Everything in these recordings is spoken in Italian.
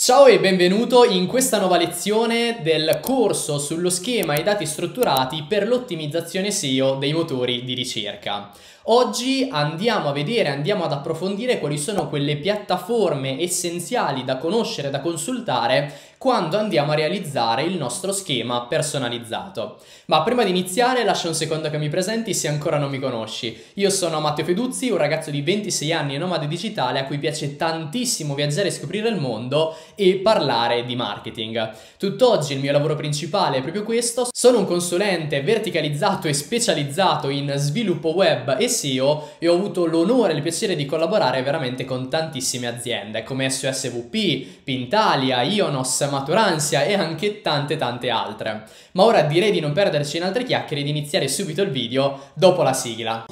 Ciao e benvenuto in questa nuova lezione del corso sullo schema e dati strutturati per l'ottimizzazione SEO dei motori di ricerca. Oggi andiamo ad approfondire quali sono quelle piattaforme essenziali da conoscere, da consultare quando andiamo a realizzare il nostro schema personalizzato. Ma prima di iniziare lascia un secondo che mi presenti se ancora non mi conosci. Io sono Matteo Feduzzi, un ragazzo di 26 anni e nomade digitale a cui piace tantissimo viaggiare e scoprire il mondo e parlare di marketing. Tutt'oggi il mio lavoro principale è proprio questo, sono un consulente verticalizzato e specializzato in sviluppo web e SEO e ho avuto l'onore e il piacere di collaborare veramente con tantissime aziende come SOSVP, Pintalia, Ionos, Maturansia e anche tante altre. Ma ora direi di non perderci in altre chiacchiere e di iniziare subito il video dopo la sigla.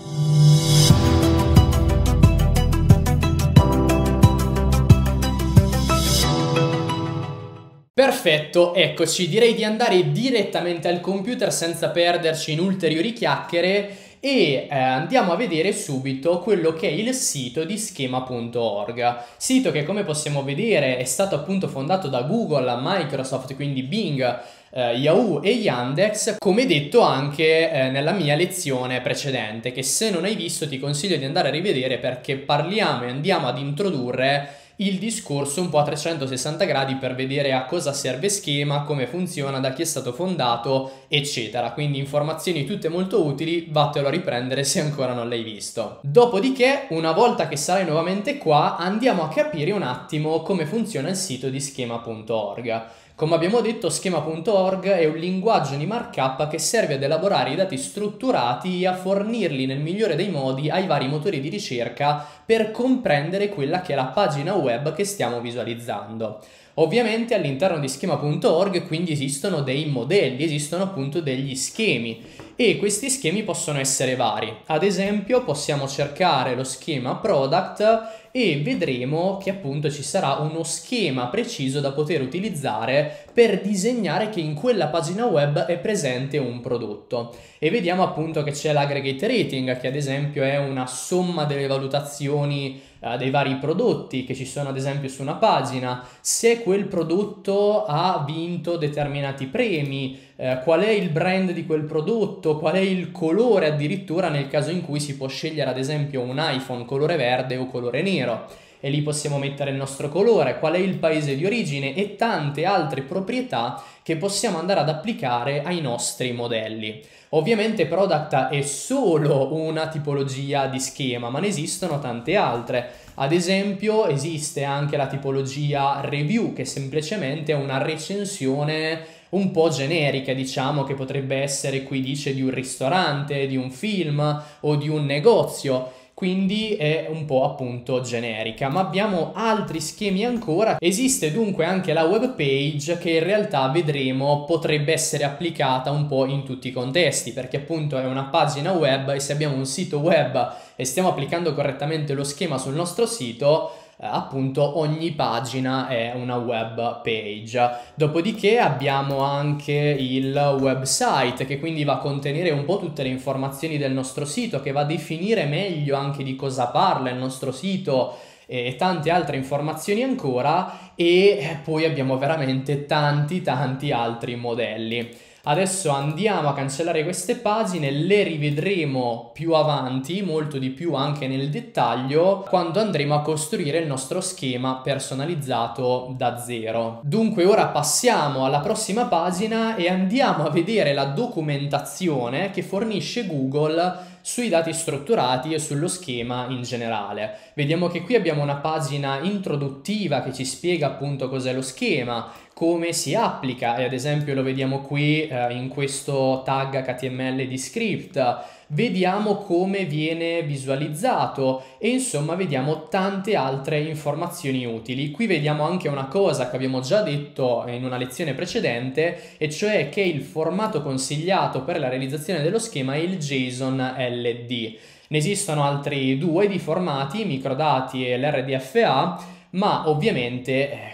Perfetto, eccoci, direi di andare direttamente al computer senza perderci in ulteriori chiacchiere e andiamo a vedere subito quello che è il sito di schema.org, sito che come possiamo vedere è stato appunto fondato da Google, Microsoft, quindi Bing, Yahoo e Yandex, come detto anche nella mia lezione precedente, che se non hai visto ti consiglio di andare a rivedere perché parliamo e andiamo ad introdurre il discorso un po' a 360 gradi per vedere a cosa serve Schema, come funziona, da chi è stato fondato, eccetera. Quindi informazioni tutte molto utili, vattelo a riprendere se ancora non l'hai visto. Dopodiché, una volta che sarai nuovamente qua, andiamo a capire un attimo come funziona il sito di schema.org. Come abbiamo detto, schema.org è un linguaggio di markup che serve ad elaborare i dati strutturati e a fornirli nel migliore dei modi ai vari motori di ricerca per comprendere quella che è la pagina web che stiamo visualizzando. Ovviamente all'interno di schema.org quindi esistono dei modelli, esistono appunto degli schemi e questi schemi possono essere vari. Ad esempio possiamo cercare lo schema product e vedremo che appunto ci sarà uno schema preciso da poter utilizzare per disegnare che in quella pagina web è presente un prodotto. E vediamo appunto che c'è l'aggregate rating, che ad esempio è una somma delle valutazioni dei vari prodotti che ci sono ad esempio su una pagina, se quel prodotto ha vinto determinati premi, qual è il brand di quel prodotto, qual è il colore addirittura nel caso in cui si può scegliere ad esempio un iPhone colore verde o colore nero e lì possiamo mettere il nostro colore, qual è il paese di origine e tante altre proprietà che possiamo andare ad applicare ai nostri modelli. Ovviamente product è solo una tipologia di schema, ma ne esistono tante altre. Ad esempio esiste anche la tipologia review, che semplicemente è una recensione un po' generica, diciamo, che potrebbe essere, qui dice, di un ristorante, di un film o di un negozio. Quindi è un po' appunto generica, ma abbiamo altri schemi ancora. Esiste dunque anche la web page che in realtà vedremo potrebbe essere applicata un po' in tutti i contesti, perché appunto è una pagina web e se abbiamo un sito web e stiamo applicando correttamente lo schema sul nostro sito, appunto ogni pagina è una web page. Dopodiché abbiamo anche il website che quindi va a contenere un po' tutte le informazioni del nostro sito, che va a definire meglio anche di cosa parla il nostro sito e tante altre informazioni ancora, e poi abbiamo veramente tanti altri modelli. Adesso andiamo a cancellare queste pagine, le rivedremo più avanti, molto di più anche nel dettaglio, quando andremo a costruire il nostro schema personalizzato da zero. Dunque ora passiamo alla prossima pagina e andiamo a vedere la documentazione che fornisce Google sui dati strutturati e sullo schema in generale. Vediamo che qui abbiamo una pagina introduttiva che ci spiega appunto cos'è lo schema, come si applica e ad esempio lo vediamo qui in questo tag HTML di script, vediamo come viene visualizzato e insomma vediamo tante altre informazioni utili. Qui vediamo anche una cosa che abbiamo già detto in una lezione precedente, e cioè che il formato consigliato per la realizzazione dello schema è il JSON LD. Ne esistono altri due di formati, microdati e l'RDFA, ma ovviamente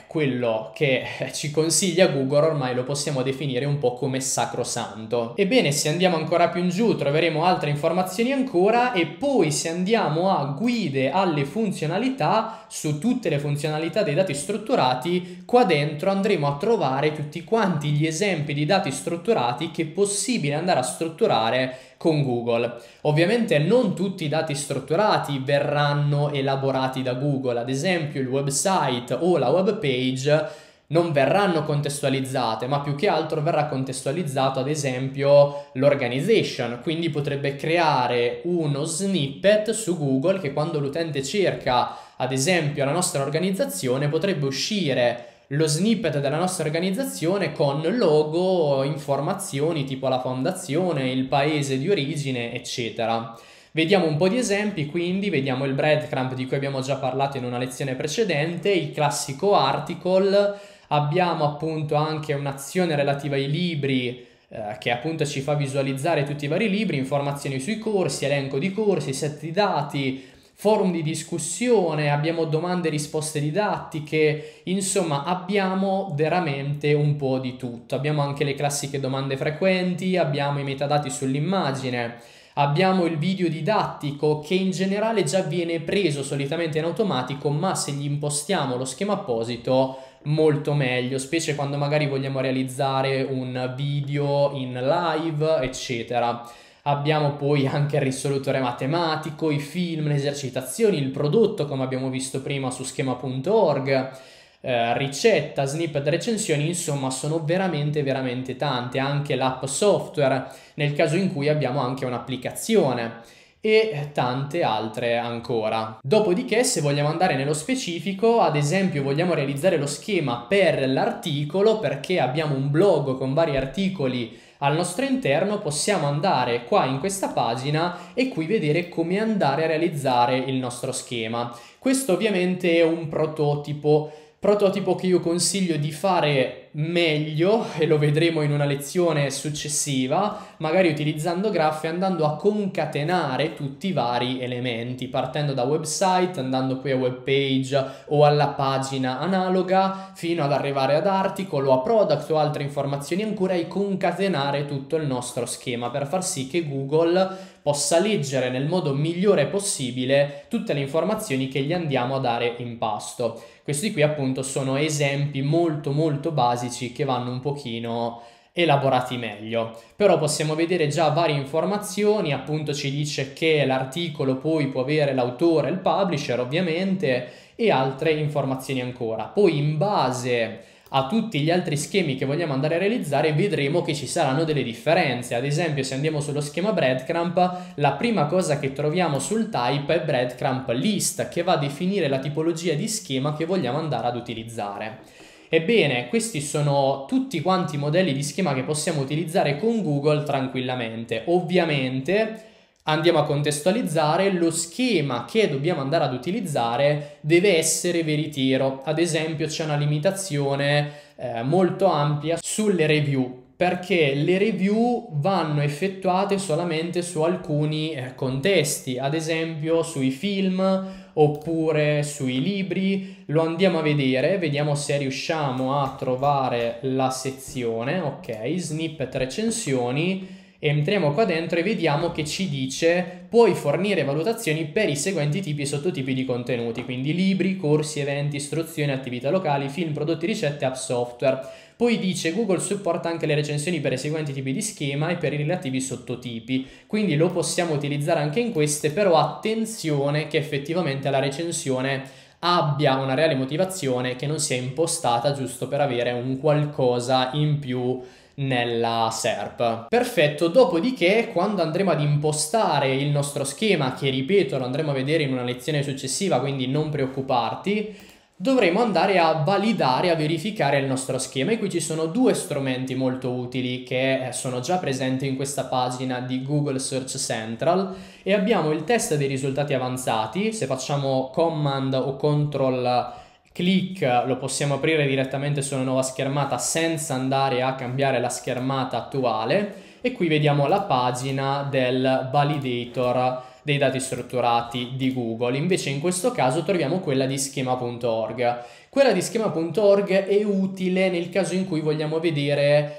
quello che ci consiglia Google ormai lo possiamo definire un po' come sacrosanto. Ebbene, se andiamo ancora più in giù troveremo altre informazioni ancora, e poi se andiamo a guide alle funzionalità, su tutte le funzionalità dei dati strutturati, qua dentro andremo a trovare tutti quanti gli esempi di dati strutturati che è possibile andare a strutturare con Google. Ovviamente non tutti i dati strutturati verranno elaborati da Google, ad esempio il website o la web page non verranno contestualizzate, ma più che altro verrà contestualizzato ad esempio l'organization, quindi potrebbe creare uno snippet su Google che quando l'utente cerca ad esempio la nostra organizzazione potrebbe uscire lo snippet della nostra organizzazione con logo, informazioni tipo la fondazione, il paese di origine, eccetera. Vediamo un po' di esempi, quindi vediamo il breadcrumb di cui abbiamo già parlato in una lezione precedente, il classico article, abbiamo appunto anche un'azione relativa ai libri che appunto ci fa visualizzare tutti i vari libri, informazioni sui corsi, elenco di corsi, set di dati, forum di discussione, abbiamo domande e risposte didattiche, insomma abbiamo veramente un po' di tutto. Abbiamo anche le classiche domande frequenti, abbiamo i metadati sull'immagine, abbiamo il video didattico che in generale già viene preso solitamente in automatico, ma se gli impostiamo lo schema apposito molto meglio, specie quando magari vogliamo realizzare un video in live, eccetera. Abbiamo poi anche il risolutore matematico, i film, le esercitazioni, il prodotto come abbiamo visto prima su schema.org, ricetta, snippet, recensioni, insomma sono veramente veramente tante, anche l'app software nel caso in cui abbiamo anche un'applicazione e tante altre ancora. Dopodiché, se vogliamo andare nello specifico, ad esempio vogliamo realizzare lo schema per l'articolo perché abbiamo un blog con vari articoli al nostro interno, possiamo andare qua in questa pagina e qui vedere come andare a realizzare il nostro schema. Questo ovviamente è un prototipo che io consiglio di fare meglio, e lo vedremo in una lezione successiva, magari utilizzando graph e andando a concatenare tutti i vari elementi, partendo da website, andando poi a web page o alla pagina analoga, fino ad arrivare ad articolo, a product o altre informazioni ancora, e concatenare tutto il nostro schema per far sì che Google possa leggere nel modo migliore possibile tutte le informazioni che gli andiamo a dare in pasto. Questi qui appunto sono esempi molto basici che vanno un pochino elaborati meglio, però possiamo vedere già varie informazioni, appunto ci dice che l'articolo poi può avere l'autore, il publisher ovviamente, e altre informazioni ancora. Poi in base a tutti gli altri schemi che vogliamo andare a realizzare vedremo che ci saranno delle differenze. Ad esempio, se andiamo sullo schema breadcrumb, la prima cosa che troviamo sul type è breadcrumb list, che va a definire la tipologia di schema che vogliamo andare ad utilizzare. Ebbene, questi sono tutti quanti i modelli di schema che possiamo utilizzare con Google tranquillamente. Ovviamente andiamo a contestualizzare, lo schema che dobbiamo andare ad utilizzare deve essere veritiero. Ad esempio c'è una limitazione molto ampia sulle review, perché le review vanno effettuate solamente su alcuni contesti, ad esempio sui film oppure sui libri. Lo andiamo a vedere, vediamo se riusciamo a trovare la sezione, ok, snippet recensioni. Entriamo qua dentro e vediamo che ci dice puoi fornire valutazioni per i seguenti tipi e sottotipi di contenuti, quindi libri, corsi, eventi, istruzioni, attività locali, film, prodotti, ricette, app software. Poi dice Google supporta anche le recensioni per i seguenti tipi di schema e per i relativi sottotipi, quindi lo possiamo utilizzare anche in queste, però attenzione che effettivamente la recensione abbia una reale motivazione, che non sia impostata giusto per avere un qualcosa in più nella SERP. Perfetto, dopodiché quando andremo ad impostare il nostro schema, che ripeto lo andremo a vedere in una lezione successiva, quindi non preoccuparti, dovremo andare a validare, a verificare il nostro schema, e qui ci sono due strumenti molto utili che sono già presenti in questa pagina di Google Search Central, e abbiamo il test dei risultati avanzati. Se facciamo command o control click lo possiamo aprire direttamente su una nuova schermata senza andare a cambiare la schermata attuale, e qui vediamo la pagina del validator dei dati strutturati di Google. Invece in questo caso troviamo quella di schema.org. Quella di schema.org è utile nel caso in cui vogliamo vedere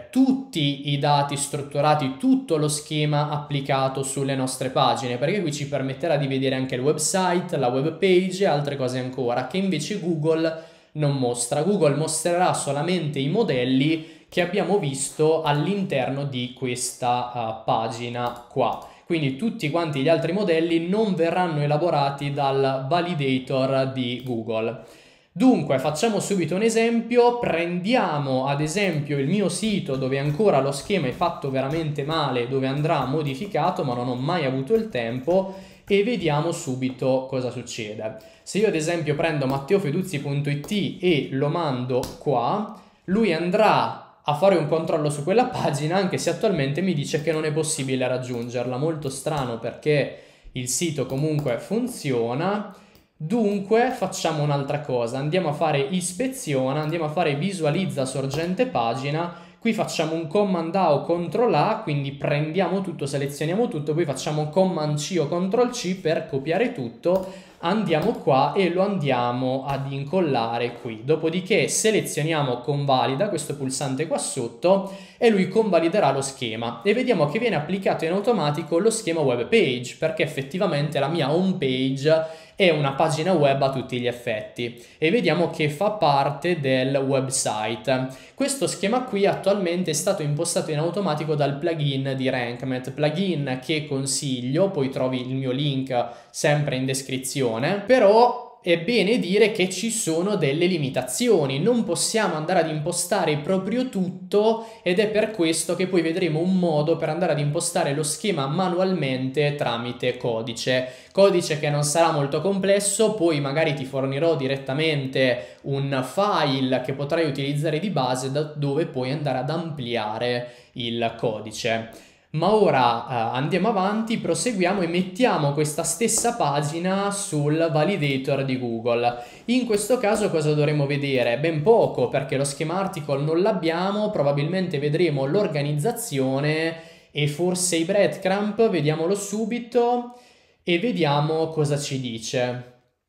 tutti i dati strutturati, tutto lo schema applicato sulle nostre pagine, perché qui ci permetterà di vedere anche il website, la web page e altre cose ancora che invece Google non mostra. Google mostrerà solamente i modelli che abbiamo visto all'interno di questa pagina qua. Quindi tutti quanti gli altri modelli non verranno elaborati dal validator di Google. Dunque facciamo subito un esempio, prendiamo ad esempio il mio sito dove ancora lo schema è fatto veramente male, dove andrà modificato, ma non ho mai avuto il tempo, e vediamo subito cosa succede. Se io ad esempio prendo matteofeduzzi.it e lo mando qua, lui andrà a fare un controllo su quella pagina, anche se attualmente mi dice che non è possibile raggiungerla. Molto strano, perché il sito comunque funziona. Dunque facciamo un'altra cosa, andiamo a fare ispeziona, andiamo a fare visualizza sorgente pagina, qui facciamo un command A o CTRL A, quindi prendiamo tutto, selezioniamo tutto, poi facciamo command C o CTRL C per copiare tutto, andiamo qua e lo andiamo ad incollare qui. Dopodiché selezioniamo convalida, questo pulsante qua sotto, e lui convaliderà lo schema e vediamo che viene applicato in automatico lo schema web page, perché effettivamente la mia home page è una pagina web a tutti gli effetti e vediamo che fa parte del website. Questo schema qui attualmente è stato impostato in automatico dal plugin di RankMath, plugin che consiglio, poi trovi il mio link sempre in descrizione, però è bene dire che ci sono delle limitazioni, non possiamo andare ad impostare proprio tutto ed è per questo che poi vedremo un modo per andare ad impostare lo schema manualmente tramite codice che non sarà molto complesso, poi magari ti fornirò direttamente un file che potrai utilizzare di base da dove puoi andare ad ampliare il codice. Ma ora andiamo avanti, proseguiamo e mettiamo questa stessa pagina sul validator di Google. In questo caso cosa dovremo vedere? Ben poco, perché lo schema article non l'abbiamo, probabilmente vedremo l'organizzazione e forse i breadcrumb, vediamolo subito e vediamo cosa ci dice.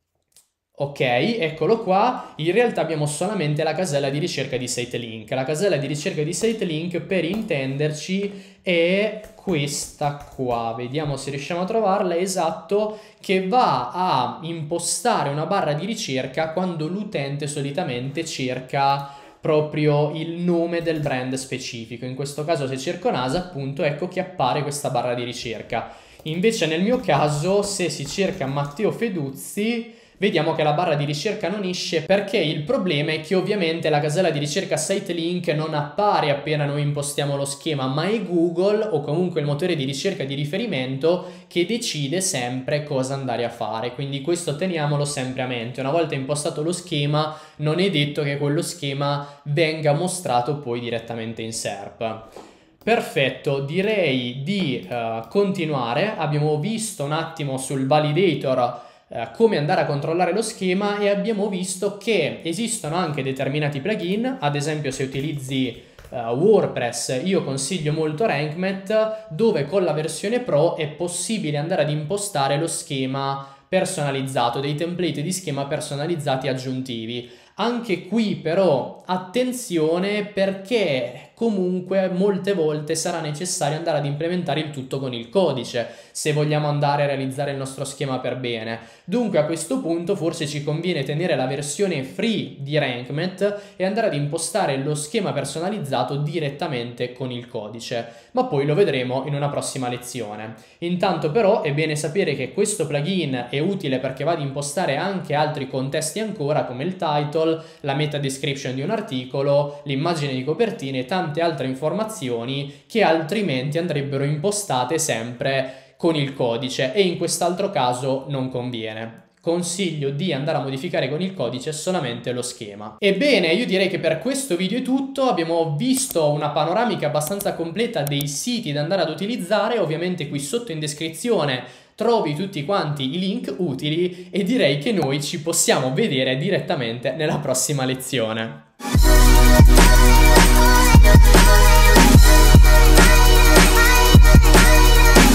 Ok, eccolo qua, in realtà abbiamo solamente la casella di ricerca di sitelink. La casella di ricerca di sitelink, per intenderci, è questa qua. Vediamo se riusciamo a trovarla, esatto, che va a impostare una barra di ricerca quando l'utente solitamente cerca proprio il nome del brand specifico. In questo caso se cerco NASA, appunto, ecco che appare questa barra di ricerca. Invece nel mio caso, se si cerca Matteo Feduzzi, vediamo che la barra di ricerca non esce, perché il problema è che ovviamente la casella di ricerca sitelink non appare appena noi impostiamo lo schema, ma è Google o comunque il motore di ricerca di riferimento che decide sempre cosa andare a fare, quindi questo teniamolo sempre a mente. Una volta impostato lo schema non è detto che quello schema venga mostrato poi direttamente in SERP. Perfetto, direi di continuare. Abbiamo visto un attimo sul validator come andare a controllare lo schema e abbiamo visto che esistono anche determinati plugin, ad esempio se utilizzi WordPress io consiglio molto RankMath, dove con la versione Pro è possibile andare ad impostare lo schema personalizzato, dei template di schema personalizzati aggiuntivi. Anche qui però attenzione, perché comunque molte volte sarà necessario andare ad implementare il tutto con il codice se vogliamo andare a realizzare il nostro schema per bene. Dunque a questo punto forse ci conviene tenere la versione free di RankMath e andare ad impostare lo schema personalizzato direttamente con il codice, ma poi lo vedremo in una prossima lezione. Intanto però è bene sapere che questo plugin è utile perché va ad impostare anche altri contesti ancora, come il title, la meta description di un articolo, l'immagine di copertina e tante altre informazioni che altrimenti andrebbero impostate sempre con il codice e in quest'altro caso non conviene. Consiglio di andare a modificare con il codice solamente lo schema. Ebbene, io direi che per questo video è tutto. Abbiamo visto una panoramica abbastanza completa dei siti da andare ad utilizzare. Ovviamente qui sotto in descrizione trovi tutti quanti i link utili e direi che noi ci possiamo vedere direttamente nella prossima lezione.